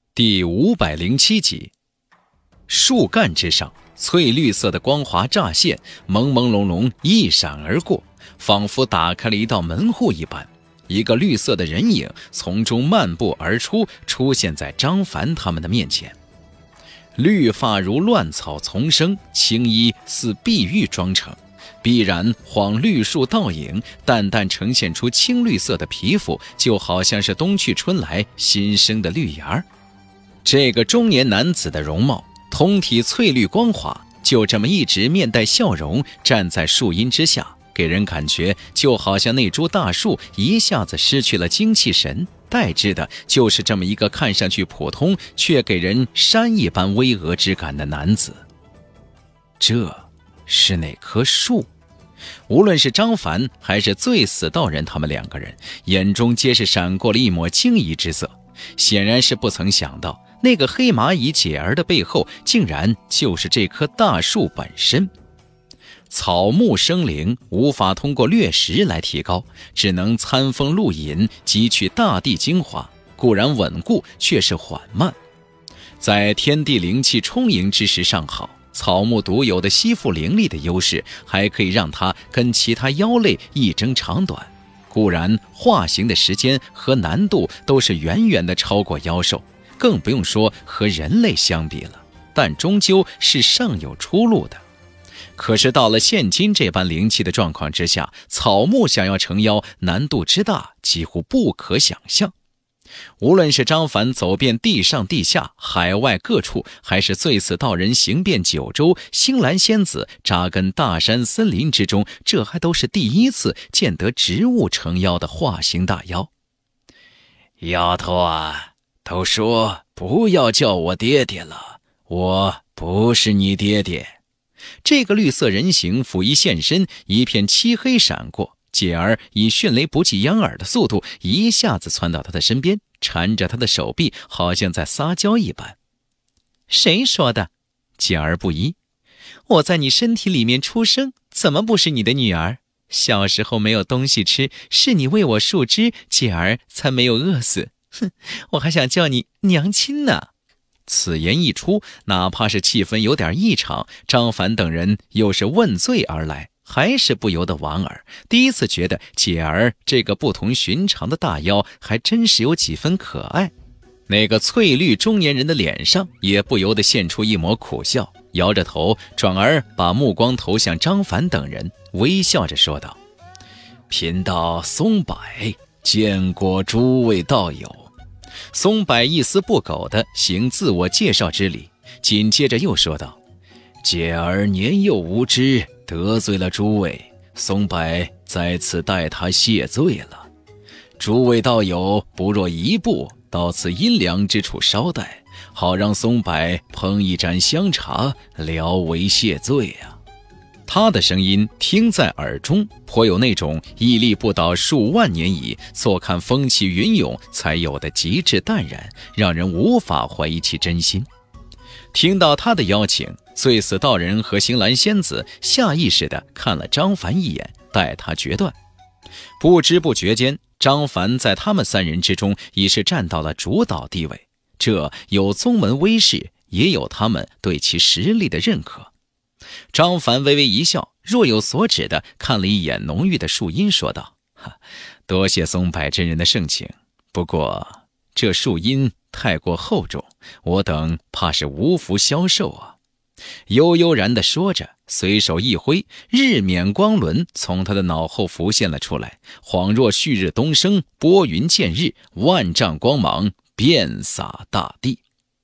第507集。树干之上，翠绿色的光华乍现，朦朦胧胧一闪而过，仿佛打开了一道门户一般。一个绿色的人影从中漫步而出，出现在张凡他们的面前。绿发如乱草丛生，青衣似碧玉妆成，碧然晃绿树倒影，淡淡呈现出青绿色的皮肤，就好像是冬去春来新生的绿芽。这个中年男子的容貌通体翠绿光滑，就这么一直面带笑容站在树荫之下，给人感觉就好像那株大树一下子失去了精气神，代之的就是这么一个看上去普通却给人山一般巍峨之感的男子。这是哪棵树？无论是张凡还是醉死道人，他们两个人眼中皆是闪过了一抹惊疑之色，显然是不曾想到那个黑蚂蚁解儿的背后竟然就是这棵大树本身。草木生灵无法通过掠食来提高，只能餐风露饮，汲取大地精华，固然稳固，却是缓慢。在天地灵气充盈之时尚好，草木独有的吸附灵力的优势，还可以让它跟其他妖类一争长短。固然化形的时间和难度都是远远的超过妖兽，更不用说和人类相比了，但终究是尚有出路的。可是到了现今这般灵气的状况之下，草木想要成妖，难度之大几乎不可想象。无论是张凡走遍地上地下海外各处，还是醉死道人行遍九州，星兰仙子扎根大山森林之中，这还都是第一次见得植物成妖的化形大妖。丫头啊，都说不要叫我爹爹了，我不是你爹爹。这个绿色人形甫一现身，一片漆黑闪过，解儿以迅雷不及掩耳的速度一下子窜到他的身边，缠着他的手臂，好像在撒娇一般。谁说的？解儿不依。我在你身体里面出生，怎么不是你的女儿？小时候没有东西吃，是你喂我树枝，解儿才没有饿死。哼，我还想叫你娘亲呢。此言一出，哪怕是气氛有点异常，张凡等人又是问罪而来，还是不由得莞尔，第一次觉得解儿这个不同寻常的大妖还真是有几分可爱。那个翠绿中年人的脸上也不由得现出一抹苦笑，摇着头，转而把目光投向张凡等人，微笑着说道：贫道松柏见过诸位道友。松柏一丝不苟地行自我介绍之礼，紧接着又说道：解儿年幼无知，得罪了诸位，松柏在此代他谢罪了。诸位道友不若移步到此阴凉之处稍待，好让松柏烹一盏香茶，聊为谢罪啊。他的声音听在耳中，颇有那种屹立不倒数万年矣，坐看风起云涌才有的极致淡然，让人无法怀疑其真心。听到他的邀请，醉死道人和星兰仙子下意识地看了张凡一眼，待他决断。不知不觉间，张凡在他们三人之中已是站到了主导地位，这有宗门威势，也有他们对其实力的认可。张凡微微一笑，若有所指地看了一眼浓郁的树荫，说道：多谢松柏真人的盛情，不过这树荫太过厚重，我等怕是无福消受啊。悠悠然地说着，随手一挥，日冕光轮从他的脑后浮现了出来，恍若旭日东升，拨云见日，万丈光芒遍洒大地。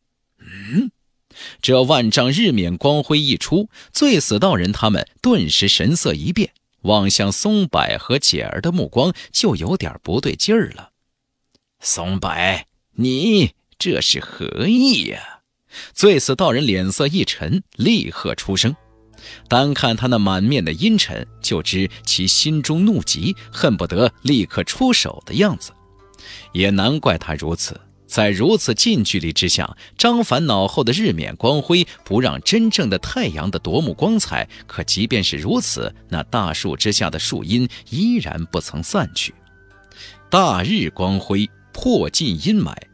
这万丈日冕光辉一出，醉死道人他们顿时神色一变，望向松柏和解儿的目光就有点不对劲儿了。松柏，你这是何意呀？醉死道人脸色一沉，厉喝出声。单看他那满面的阴沉，就知其心中怒极，恨不得立刻出手的样子。也难怪他如此，在如此近距离之下，张凡脑后的日冕光辉不让真正的太阳的夺目光彩，可即便是如此，那大树之下的树荫依然不曾散去。大日光辉破尽阴霾，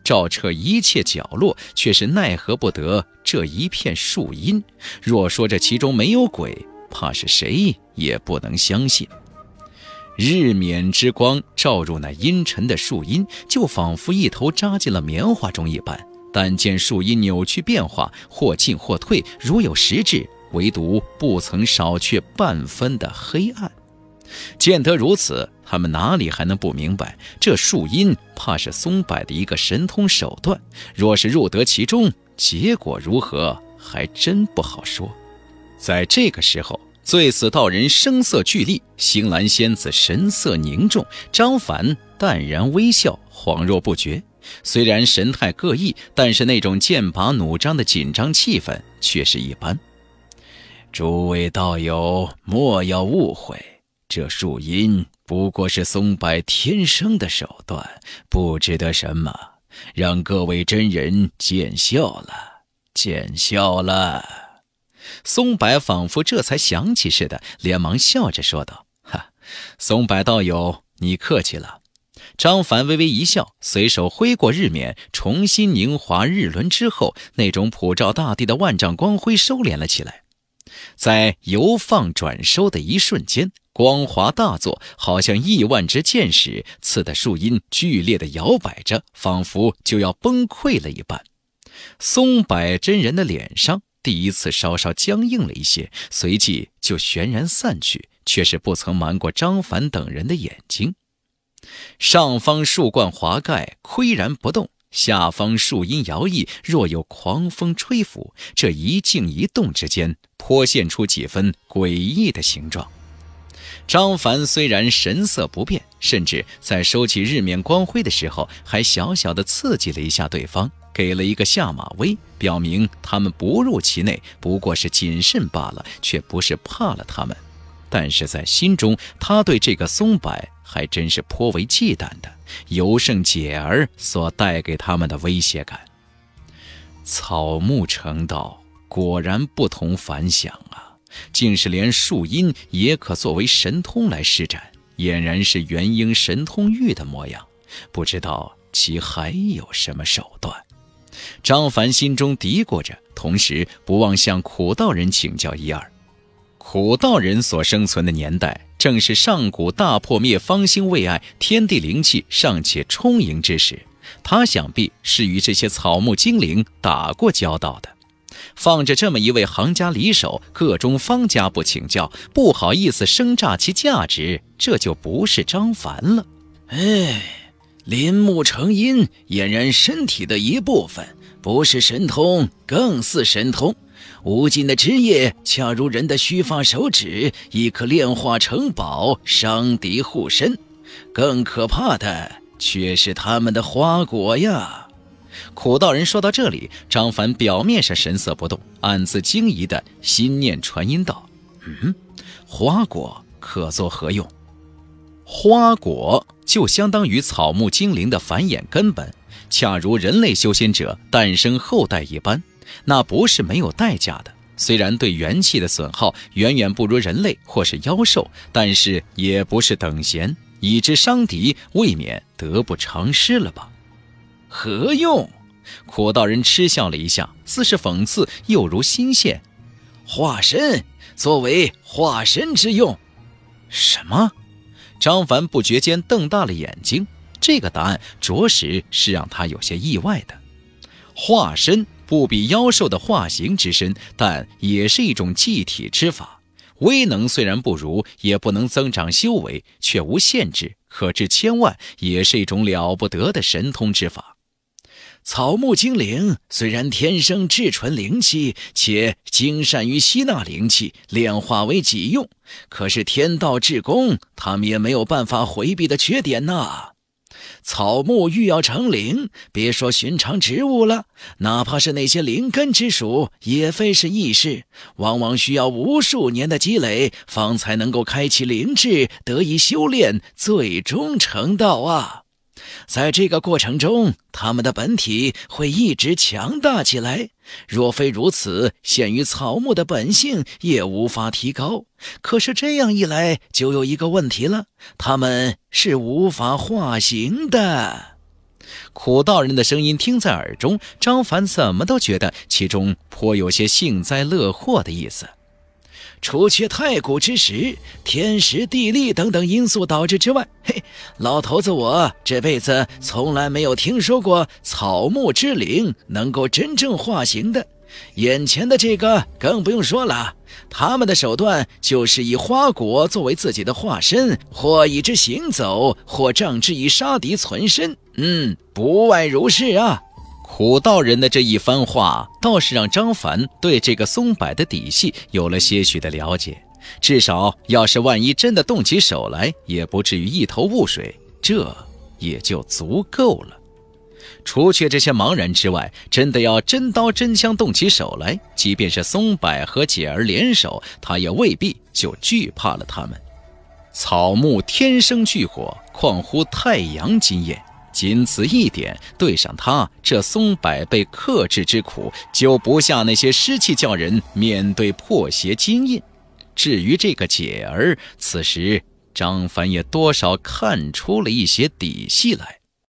照彻一切角落，却是奈何不得这一片树荫。若说这其中没有鬼，怕是谁也不能相信。日冕之光照入那阴沉的树荫，就仿佛一头扎进了棉花中一般。但见树荫扭曲变化，或进或退，如有实质，唯独不曾少却半分的黑暗。见得如此，他们哪里还能不明白，这树荫怕是松柏的一个神通手段。若是入得其中，结果如何，还真不好说。在这个时候，醉死道人声色俱厉，星兰仙子神色凝重，张凡淡然微笑，恍若不觉。虽然神态各异，但是那种剑拔弩张的紧张气氛却是一般。诸位道友莫要误会，这树荫不过是松柏天生的手段，不值得什么，让各位真人见笑了，见笑了。松柏仿佛这才想起似的，连忙笑着说道：哈，松柏道友你客气了。张凡微微一笑，随手挥过日冕，重新凝华日轮之后，那种普照大地的万丈光辉收敛了起来。在由放转收的一瞬间，光华大作，好像亿万支箭矢，刺得树荫剧烈地摇摆着，仿佛就要崩溃了一般。松柏真人的脸上第一次稍稍僵硬了一些，随即就全然散去，却是不曾瞒过张凡等人的眼睛。上方树冠华盖岿然不动，下方树荫摇曳，若有狂风吹拂，这一静一动之间，颇现出几分诡异的形状。张凡虽然神色不变，甚至在收起日冕光辉的时候，还小小的刺激了一下对方，给了一个下马威，表明他们不入其内，不过是谨慎罢了，却不是怕了他们。但是在心中，他对这个松柏还真是颇为忌惮的，尤胜解儿所带给他们的威胁感。草木成道，果然不同凡响啊！竟是连树荫也可作为神通来施展，俨然是元婴神通玉的模样。不知道其还有什么手段？张凡心中嘀咕着，同时不忘向苦道人请教一二。苦道人所生存的年代，正是上古大破灭、方兴未艾、天地灵气尚且充盈之时，他想必是与这些草木精灵打过交道的。放着这么一位行家里手，各中方家不请教，不好意思生榨其价值，这就不是张凡了。林木成荫，俨然身体的一部分，不是神通，更似神通。无尽的枝叶恰如人的须发手指，亦可炼化成宝，伤敌护身。更可怕的却是他们的花果呀！苦道人说到这里，张凡表面上神色不动，暗自惊疑的心念传音道：花果可作何用？花果就相当于草木精灵的繁衍根本，恰如人类修仙者诞生后代一般，那不是没有代价的。虽然对元气的损耗远远不如人类或是妖兽，但是也不是等闲，以之伤敌，未免得不偿失了吧？何用？苦道人嗤笑了一下，似是讽刺，又如心现。化身，作为化身之用。什么？张凡不觉间瞪大了眼睛，这个答案着实是让他有些意外的。化身不比妖兽的化形之身，但也是一种祭体之法，威能虽然不如，也不能增长修为，却无限制，可至千万，也是一种了不得的神通之法。草木精灵虽然天生至纯灵气，且精善于吸纳灵气，炼化为己用，可是天道至公，他们也没有办法回避的缺点呐。草木欲要成灵，别说寻常植物了，哪怕是那些灵根之属，也非是易事，往往需要无数年的积累，方才能够开启灵智，得以修炼，最终成道啊。在这个过程中，他们的本体会一直强大起来，若非如此，限于草木的本性也无法提高。可是这样一来，就有一个问题了，他们是无法化形的。 苦道人的声音听在耳中，张凡怎么都觉得其中颇有些幸灾乐祸的意思。除却太古之时、天时地利等等因素导致之外，老头子我这辈子从来没有听说过草木之灵能够真正化形的。眼前的这个更不用说了，他们的手段就是以花果作为自己的化身，或以之行走，或仗之以杀敌存身，不外如是啊。苦道人的这一番话倒是让张凡对这个松柏的底细有了些许的了解，至少要是万一真的动起手来，也不至于一头雾水，这也就足够了。除却这些茫然之外，真的要真刀真枪动起手来，即便是松柏和解儿联手，他也未必就惧怕了他们。草木天生聚火，况乎太阳金焰，仅此一点，对上他这松柏被克制之苦，就不下那些湿气叫人面对破邪金印。至于这个解儿，此时张凡也多少看出了一些底细来。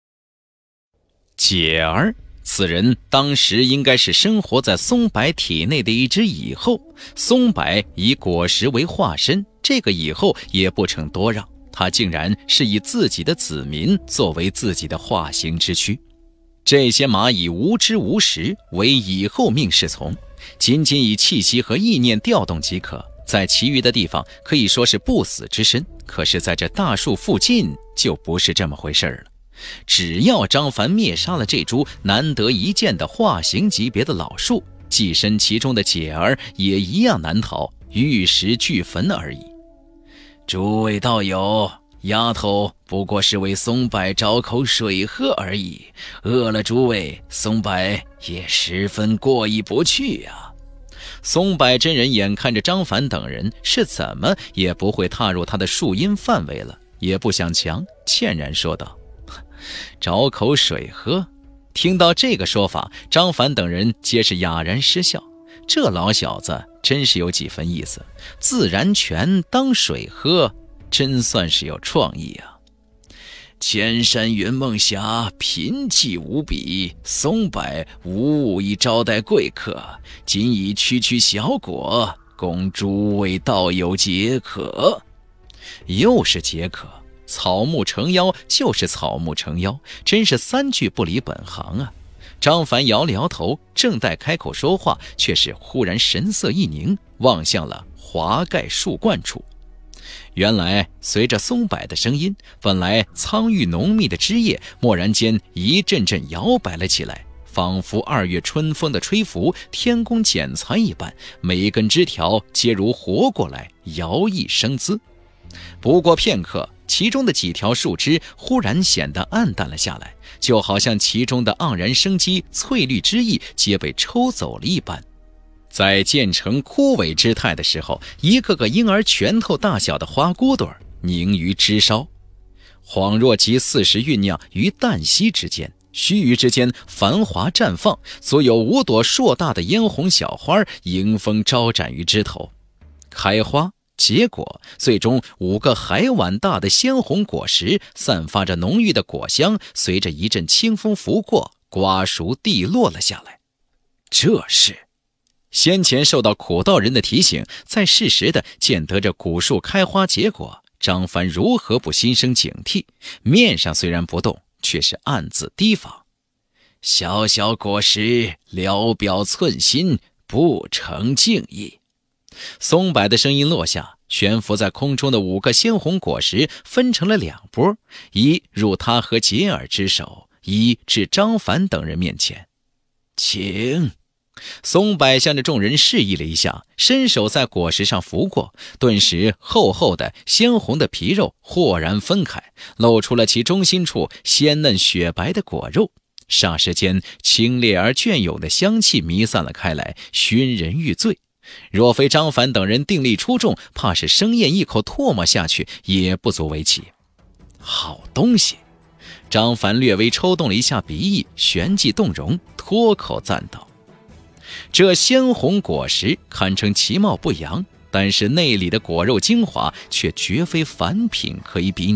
解儿，此人当时应该是生活在松柏体内的一只蚁后，松柏以果实为化身，这个蚁后也不成多让，他竟然是以自己的子民作为自己的化形之躯。这些蚂蚁无知无识，为蚁后命是从，仅仅以气息和意念调动即可，在其余的地方可以说是不死之身，可是在这大树附近就不是这么回事了。只要张凡灭杀了这株难得一见的化形级别的老树，寄身其中的解儿也一样难逃，玉石俱焚而已。诸位道友，丫头不过是为松柏找口水喝而已，饿了诸位，松柏也十分过意不去啊。松柏真人眼看着张凡等人是怎么也不会踏入他的树荫范围了，也不想强，歉然说道：找口水喝。听到这个说法，张凡等人皆是哑然失笑。这老小子真是有几分意思，自然泉当水喝，真算是有创意啊。千山云梦峡，贫瘠无比，松柏无物以招待贵客，仅以区区小果，供诸位道友解渴。又是解渴，草木成妖就是草木成妖，真是三句不离本行啊。张凡摇了摇头，正待开口说话，却是忽然神色一凝，望向了华盖树冠处。原来随着松柏的声音，本来苍郁浓密的枝叶蓦然间一阵阵摇摆了起来，仿佛2月春风的吹拂，天公剪裁一般，每一根枝条皆如活过来，摇曳生姿。不过片刻，其中的几条树枝忽然显得暗淡了下来，就好像其中的盎然生机、翠绿之意皆被抽走了一般。在渐成枯萎之态的时候，一个个婴儿拳头大小的花骨朵凝于枝梢，恍若即40酝酿于旦夕之间，须臾之间繁华绽放，足有5朵硕大的嫣红小花迎风招展于枝头，开花结果，最终5个海碗大的鲜红果实散发着浓郁的果香，随着一阵清风拂过，瓜熟蒂落了下来。这是先前受到苦道人的提醒，在适时的见得这古树开花结果，张凡如何不心生警惕？面上虽然不动，却是暗自提防：小小果实，聊表寸心，不成敬意。松柏的声音落下，悬浮在空中的5个鲜红果实分成了2波，一入他和解儿之手，一至张凡等人面前。请。松柏向着众人示意了一下，伸手在果实上拂过，顿时厚厚的鲜红的皮肉豁然分开，露出了其中心处鲜嫩雪白的果肉。霎时间，清冽而隽永的香气弥散了开来，熏人欲醉。若非张凡等人定力出众，怕是生咽一口唾沫下去也不足为奇。好东西！张凡略微抽动了一下鼻翼，旋即动容，脱口赞道：这鲜红果实堪称其貌不扬，但是内里的果肉精华却绝非凡品可以比拟。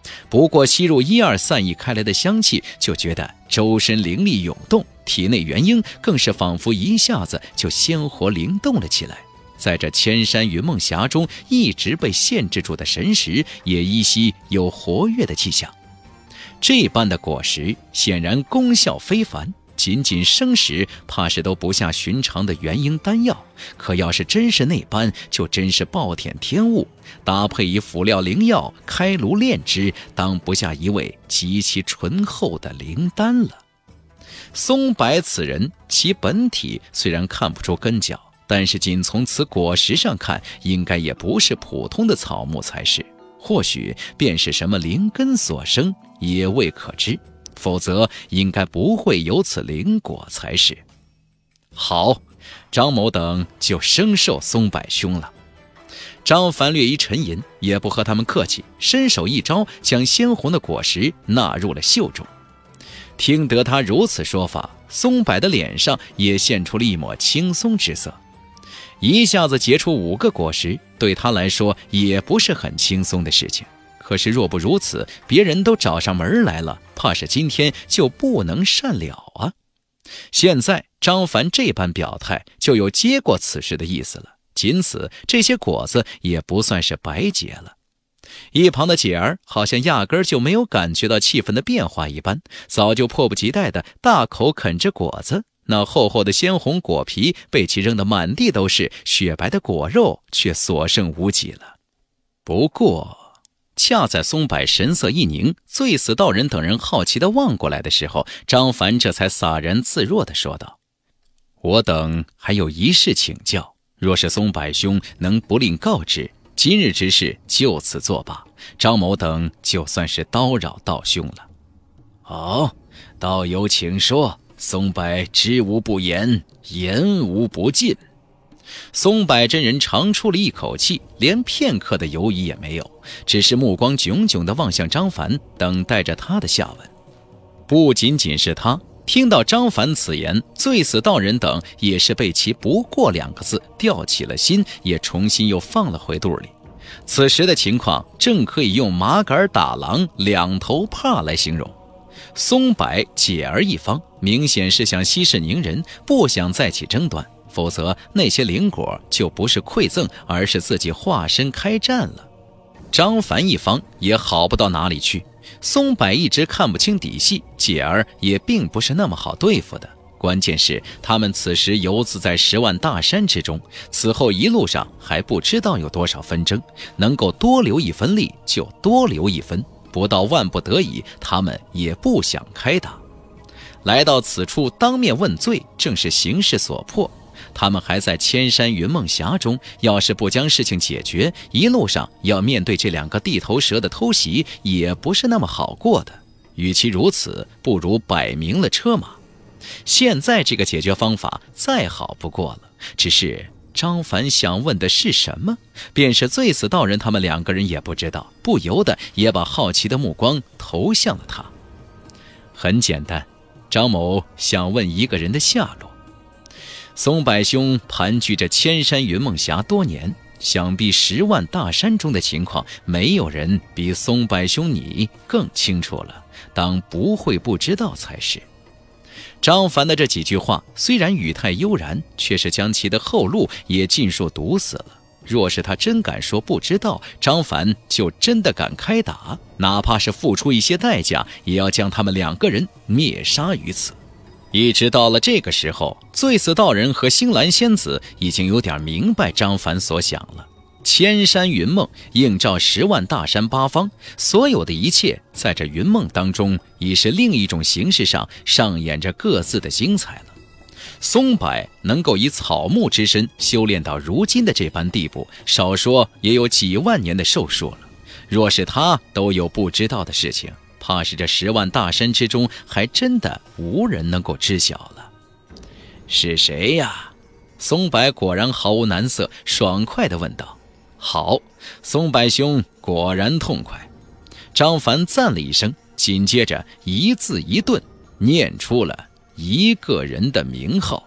不过吸入一二散溢开来的香气，就觉得周身灵力涌动，体内元婴更是仿佛一下子就鲜活灵动了起来。在这千山云梦峡中一直被限制住的神识，也依稀有活跃的迹象。这般的果实显然功效非凡，仅仅生食怕是都不下寻常的元婴丹药，可要是真是那般，就真是暴殄天物，搭配以辅料灵药开炉炼之，当不下一味极其醇厚的灵丹了。松柏此人，其本体虽然看不出根脚，但是仅从此果实上看，应该也不是普通的草木才是，或许便是什么灵根所生，也未可知，否则应该不会有此灵果才是。好，张某等就生受松柏兄了。张凡略一沉吟，也不和他们客气，伸手一招，将鲜红的果实纳入了袖中。听得他如此说法，松柏的脸上也现出了一抹轻松之色。一下子结出5个果实，对他来说也不是很轻松的事情。可是若不如此，别人都找上门来了，怕是今天就不能善了啊。现在张凡这般表态，就有接过此事的意思了，仅此这些果子也不算是白结了。一旁的姐儿好像压根儿就没有感觉到气氛的变化一般，早就迫不及待地大口啃着果子，那厚厚的鲜红果皮被其扔得满地都是，雪白的果肉却所剩无几了。不过恰在松柏神色一凝，醉死道人等人好奇地望过来的时候，张凡这才洒然自若地说道：我等还有一事请教，若是松柏兄能不吝告知，今日之事就此作罢，张某等就算是叨扰道兄了。好，道友请说，松柏知无不言，言无不尽。松柏真人长出了一口气，连片刻的犹豫也没有，只是目光炯炯地望向张凡，等待着他的下文。不仅仅是他，听到张凡此言，醉死道人等也是被其不过2个字吊起了心，也重新又放了回肚里。此时的情况正可以用麻杆打狼，两头怕来形容。松柏姐儿一方明显是想息事宁人，不想再起争端，否则那些灵果就不是馈赠，而是自己化身开战了。张凡一方也好不到哪里去，松柏一直看不清底细，姐儿也并不是那么好对付的。关键是他们此时游自在10万大山之中，此后一路上还不知道有多少纷争，能够多留一分力就多留一分，不到万不得已，他们也不想开打。来到此处当面问罪，正是形势所迫。他们还在千山云梦峡中，要是不将事情解决，一路上要面对这2个地头蛇的偷袭，也不是那么好过的。与其如此，不如摆明了车马。现在这个解决方法再好不过了，只是张凡想问的是什么，便是醉死道人他们2个人也不知道，不由得也把好奇的目光投向了他。很简单，张某想问一个人的下落。松柏兄盘踞着千山云梦峡多年，想必10万大山中的情况，没有人比松柏兄你更清楚了，当不会不知道才是。张凡的这几句话虽然语态悠然，却是将其的后路也尽数堵死了。若是他真敢说不知道，张凡就真的敢开打，哪怕是付出一些代价，也要将他们2个人灭杀于此。一直到了这个时候，醉死道人和星兰仙子已经有点明白张凡所想了。千山云梦映照10万大山八方，所有的一切在这云梦当中已是另一种形式上上演着各自的精彩了。松柏能够以草木之身修炼到如今的这般地步，少说也有几万年的寿数了。若是他都有不知道的事情，怕是这10万大山之中还真的无人能够知晓了。是谁呀？松柏果然毫无难色，爽快地问道。好，松柏兄果然痛快。张凡赞了一声，紧接着一字一顿念出了一个人的名号：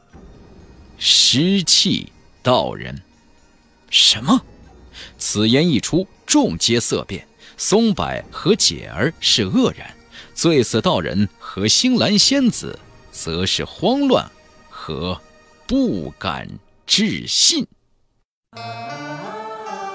湿气道人。什么？此言一出，众皆色变。 松柏和解儿是愕然，醉死道人和星兰仙子则是慌乱和不敢置信。